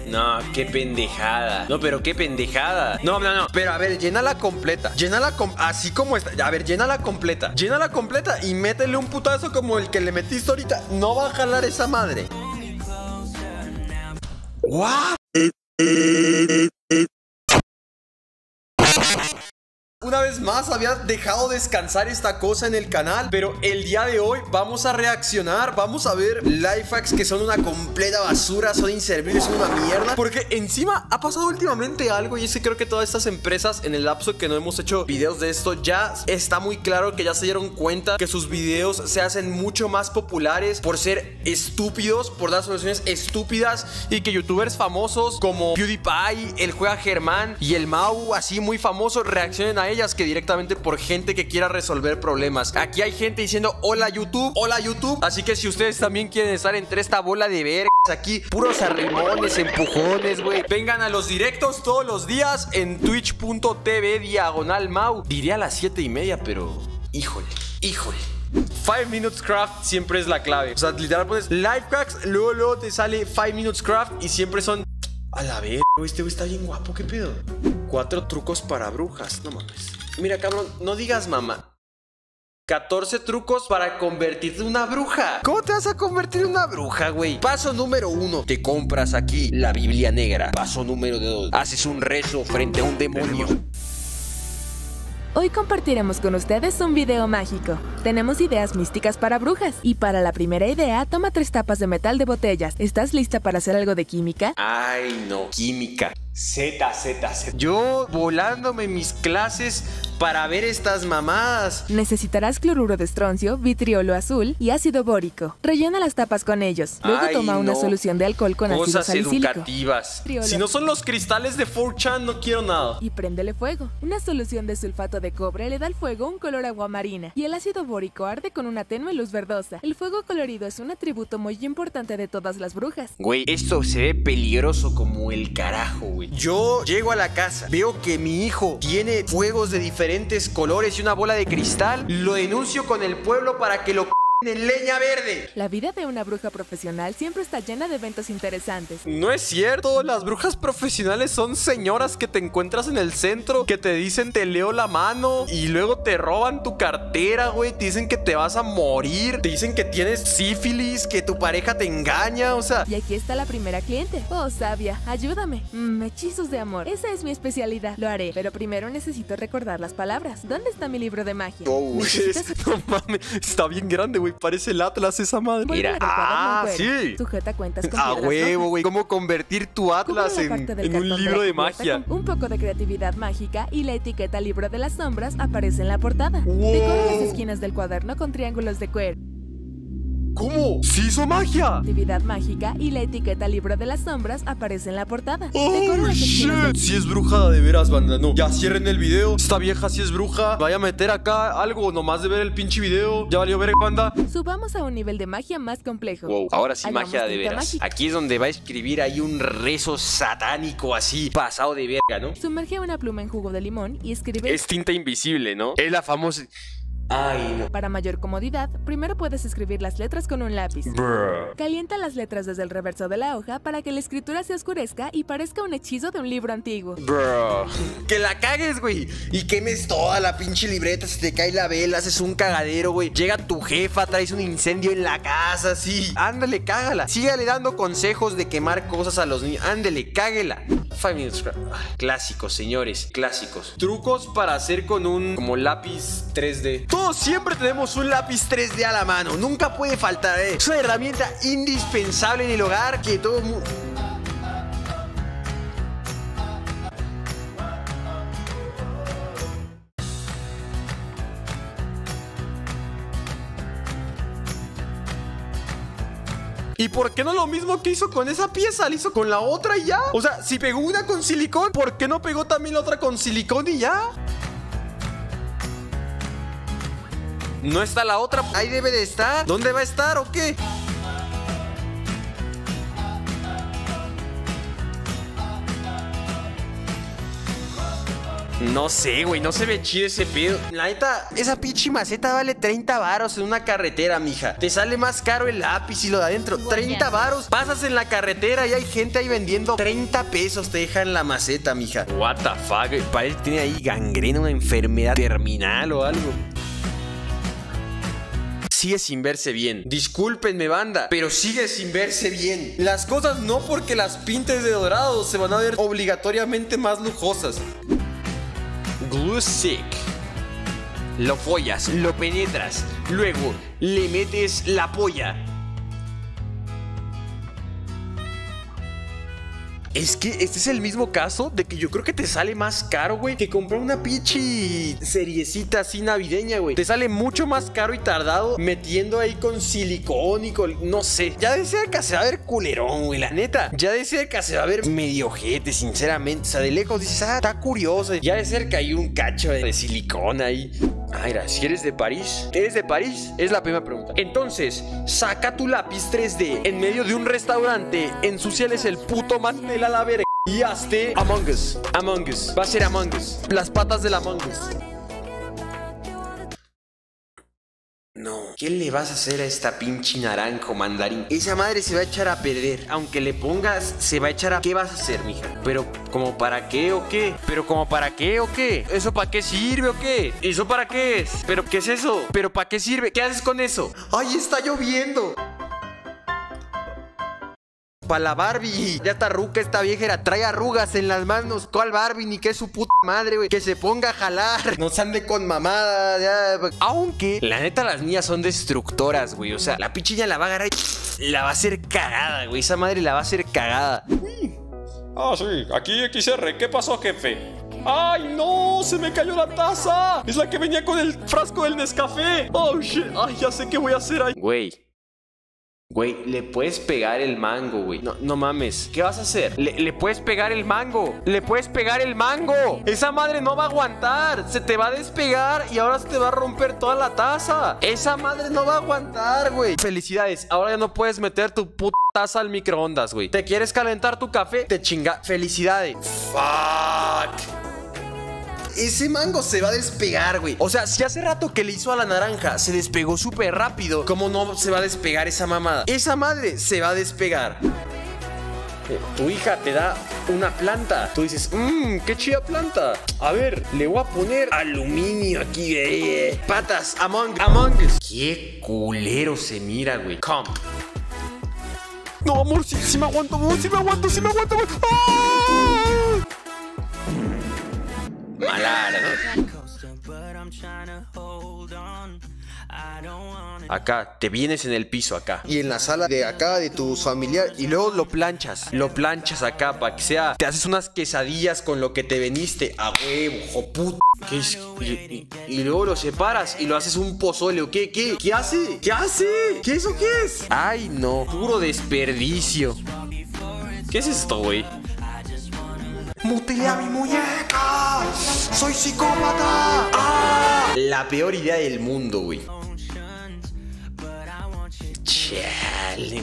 No, qué pendejada. No, pero qué pendejada. No. Pero a ver, llénala completa. Así como está. A ver, llénala completa. Llénala completa y métele un putazo como el que le metiste ahorita. No va a jalar esa madre. ¿What? Una vez más había dejado descansar esta cosa en el canal, pero el día de hoy vamos a reaccionar, vamos a ver life hacks que son una completa basura, son inservibles, son una mierda. Porque encima ha pasado últimamente algo, y es que creo que todas estas empresas en el lapso que no hemos hecho videos de esto, ya está muy claro que ya se dieron cuenta que sus videos se hacen mucho más populares por ser estúpidos, por dar soluciones estúpidas, y que youtubers famosos como PewDiePie, el Juega Germán y el Mau, así muy famosos, reaccionen a ellas que directamente por gente que quiera resolver problemas. Aquí hay gente diciendo hola YouTube, así que si ustedes también quieren estar entre esta bola de vergas aquí, puros arrimones, empujones, güey, vengan a los directos todos los días en twitch.tv/Mau. Diría a las 7:30, pero híjole 5 minutes craft siempre es la clave. O sea, literal pones life hacks, luego te sale 5 minutes craft y siempre son... A la verga, este güey está bien guapo, ¿qué pedo? 4 trucos para brujas, no mames. Mira, cabrón, no digas mamá. 14 trucos para convertirte en una bruja. ¿Cómo te vas a convertir en una bruja, güey? Paso número 1, te compras aquí la Biblia negra. Paso número 2, haces un rezo frente a un demonio. Hoy compartiremos con ustedes un video mágico. Tenemos ideas místicas para brujas. Y para la primera idea, toma 3 tapas de metal de botellas. ¿Estás lista para hacer algo de química? Ay, no, química. Z. Yo volándome mis clases para ver estas mamadas. Necesitarás cloruro de estroncio, vitriolo azul y ácido bórico. Rellena las tapas con ellos. Luego toma una solución de alcohol con ácido Cosas salicílico. educativas. Si no son los cristales de 4chan, no quiero nada. Y préndele fuego. Una solución de sulfato de cobre le da al fuego un color aguamarina. Y el ácido bórico arde con una tenue luz verdosa. El fuego colorido es un atributo muy importante de todas las brujas. Güey, esto se ve peligroso como el carajo, güey. Yo llego a la casa, veo que mi hijo tiene fuegos de diferentes colores y una bola de cristal. Lo denuncio con el pueblo para que lo en leña verde. La vida de una bruja profesional siempre está llena de eventos interesantes. No es cierto, las brujas profesionales son señoras que te encuentras en el centro, que te dicen te leo la mano y luego te roban tu cartera, güey. Te dicen que te vas a morir, te dicen que tienes sífilis, que tu pareja te engaña, o sea. Y aquí está la primera cliente. Oh, sabia, ayúdame. Hechizos de amor. Esa es mi especialidad. Lo haré, pero primero necesito recordar las palabras. ¿Dónde está mi libro de magia? No mames, está bien grande, güey. Parece el Atlas esa madre. Mira, sí. Sujeta cuentas con a huevo, güey. ¿Cómo convertir tu Atlas en un libro de magia? Un poco de creatividad mágica y la etiqueta Libro de las Sombras aparece en la portada. Decora las esquinas del cuaderno con triángulos de cuero. ¿Cómo? ¡Sí hizo magia! Actividad mágica y la etiqueta Libro de las Sombras aparece en la portada. ¡Oh, shit! Si es bruja de veras, banda, no. Ya cierren el video. Esta vieja si es bruja. Vaya a meter acá algo nomás de ver el pinche video. Ya valió ver, banda. Subamos a un nivel de magia más complejo. Wow, ahora sí Hagamos magia de veras. mágica. Aquí es donde va a escribir ahí un rezo satánico así, pasado de verga, ¿no? Sumerge una pluma en jugo de limón y escribe... Es tinta invisible, ¿no? Es la famosa... Ay, no. Para mayor comodidad, primero puedes escribir las letras con un lápiz. Bruh. Calienta las letras desde el reverso de la hoja para que la escritura se oscurezca y parezca un hechizo de un libro antiguo. Bro, que la cagues, güey. Y quemes toda la pinche libreta, se te cae la vela, haces un cagadero, güey. Llega tu jefa, traes un incendio en la casa, sí. Ándale, cágala. Sígale dando consejos de quemar cosas a los niños. Ándale, cáguela. 5 minutes. Clásicos, señores, clásicos. Trucos para hacer con un como lápiz 3D. Todos siempre tenemos un lápiz 3D a la mano. Nunca puede faltar, Es una herramienta indispensable en el hogar que todo mundo... ¿Y por qué no lo mismo que hizo con esa pieza? Lo hizo con la otra y ya. O sea, si pegó una con silicón, ¿por qué no pegó también la otra con silicón y ya? ¿No está la otra? Ahí debe de estar. ¿Dónde va a estar o qué? No sé, güey, no se ve chido ese pedo. La neta, esa pinche maceta vale 30 varos en una carretera, mija. Te sale más caro el lápiz y lo de adentro. 30 varos. Pasas en la carretera y hay gente ahí vendiendo 30 pesos. Te dejan la maceta, mija. What the fuck, güey. Parece que tiene ahí gangrena, una enfermedad terminal o algo. Sigue sin verse bien. Discúlpenme, banda, pero sigue sin verse bien. Las cosas no porque las pintes de dorado se van a ver obligatoriamente más lujosas. Glue stick. Lo follas, lo penetras, luego le metes la polla. Es que este es el mismo caso de que yo creo que te sale más caro, güey, que comprar una pinche seriecita así navideña, güey. Te sale mucho más caro y tardado metiendo ahí con silicón y con... no sé. Ya de cerca se va a ver culerón, güey, la neta. Ya de cerca se va a ver medio ojete, sinceramente. O sea, de lejos dices, ah, está curioso. Ya de cerca hay un cacho de silicón ahí. Ah, mira, si eres de París. ¿Eres de París? Es la primera pregunta. Entonces, saca tu lápiz 3D en medio de un restaurante, ensúciales el puto mantel a la verga y hazte Among Us. Among Us. Va a ser Among Us. Las patas del Among Us. No. ¿Qué le vas a hacer a esta pinche naranjo mandarín? Esa madre se va a echar a perder. Aunque le pongas, se va a echar a... ¿Qué vas a hacer, mija? Pero, ¿como para qué o qué? ¿Pero como para qué o qué? ¿Eso para qué sirve o qué? ¿Eso para qué es? ¿Pero qué es eso? ¿Pero para qué sirve? ¿Qué haces con eso? ¡Ay, está lloviendo! Para la Barbie. Ya está ruca esta viejera. Trae arrugas en las manos. ¿Cuál Barbie? Ni que es su puta madre, güey. Que se ponga a jalar. No se ande con mamada. Ya. Aunque, la neta, las mías son destructoras, güey. O sea, la pichilla la va a agarrar y la va a hacer cagada, güey. Esa madre la va a hacer cagada. Ah, sí. Aquí XR. ¿Qué pasó, jefe? ¡Ay, no! ¡Se me cayó la taza! Es la que venía con el frasco del Nescafé. ¡Oh, shit! ¡Ay, ya sé qué voy a hacer ahí! Güey, le puedes pegar el mango, güey. No mames. ¿Qué vas a hacer? Le puedes pegar el mango. Le puedes pegar el mango. Esa madre no va a aguantar. Se te va a despegar y ahora se te va a romper toda la taza. Esa madre no va a aguantar, güey. Felicidades. Ahora ya no puedes meter tu puta taza al microondas, güey. ¿Te quieres calentar tu café? Te chinga. Felicidades. Fuck. Ese mango se va a despegar, güey. O sea, si hace rato que le hizo a la naranja se despegó súper rápido, ¿cómo no se va a despegar esa mamada? Esa madre se va a despegar. Tu hija te da una planta. Tú dices, qué chida planta. A ver, le voy a poner aluminio aquí, patas, Among Us. Qué culero se mira, güey. Come. No, amor, sí me aguanto, sí me aguanto. ¡Ah! Malardo. Acá, te vienes en el piso acá. Y en la sala de acá de tu familiar. Y luego lo planchas. Lo planchas acá para que sea. Te haces unas quesadillas con lo que te veniste. A huevo, joputa. Y luego lo separas y lo haces un pozole. ¿O qué? ¿Qué hace? ¿Qué hace? ¿Qué eso qué es? Ay, no. Puro desperdicio. ¿Qué es esto, güey? ¡Mutilé a mi muñeca! ¡Soy psicópata! ¡Ah! La peor idea del mundo, güey. Chale.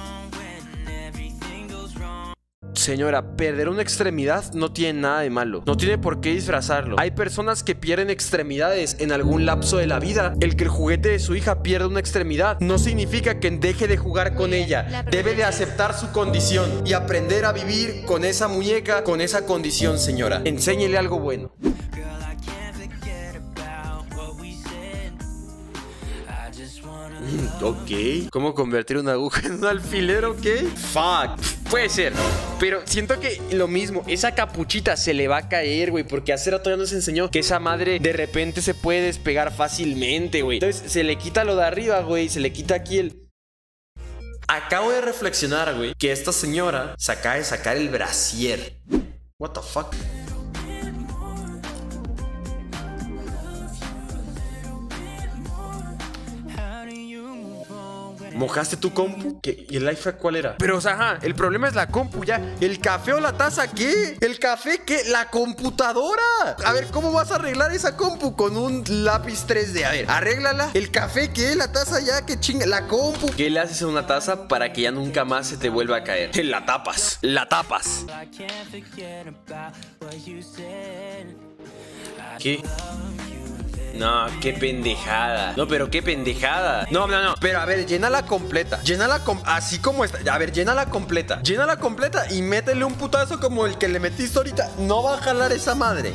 Señora, perder una extremidad no tiene nada de malo. No tiene por qué disfrazarlo. Hay personas que pierden extremidades en algún lapso de la vida. El que el juguete de su hija pierda una extremidad no significa que deje de jugar con ella. Debe de aceptar su condición y aprender a vivir con esa muñeca, con esa condición, señora. Enséñele algo bueno. Ok. ¿Cómo convertir una aguja en un alfiler? Ok. Fuck. Puede ser. Pero siento que lo mismo. Esa capuchita se le va a caer, güey. Porque hace rato ya nos enseñó que esa madre de repente se puede despegar fácilmente, güey. Entonces se le quita lo de arriba, güey. Se le quita aquí el... Acabo de reflexionar, güey, que esta señora se acaba de sacar el brasier. What the fuck. ¿Mojaste tu compu? ¿Qué? ¿Y el life hack cuál era? Pero, o sea, ajá, el problema es la compu ya. ¿El café o la taza qué? ¿El café qué? ¡La computadora! A ver, ¿cómo vas a arreglar esa compu? Con un lápiz 3D. A ver, arréglala. ¿El café qué? ¿La taza ya? ¿Qué chinga? ¿La compu? ¿Qué le haces a una taza para que ya nunca más se te vuelva a caer? La tapas. La tapas. ¿Qué? No, qué pendejada. No, pero qué pendejada. No. Pero a ver, llénala completa. Así como está. A ver, llénala completa. Llénala completa y métele un putazo como el que le metiste ahorita. No va a jalar esa madre.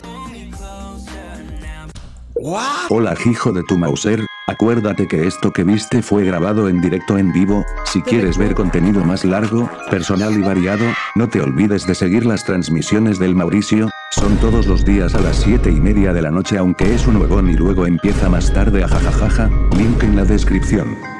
¿What? Hola, hijo de tu Mauser. Acuérdate que esto que viste fue grabado en directo en vivo. Si quieres ver contenido más largo, personal y variado, no te olvides de seguir las transmisiones del Mauricio. Son todos los días a las 7:30 de la noche, aunque es un huevón y luego empieza más tarde, ajajajaja. Link en la descripción.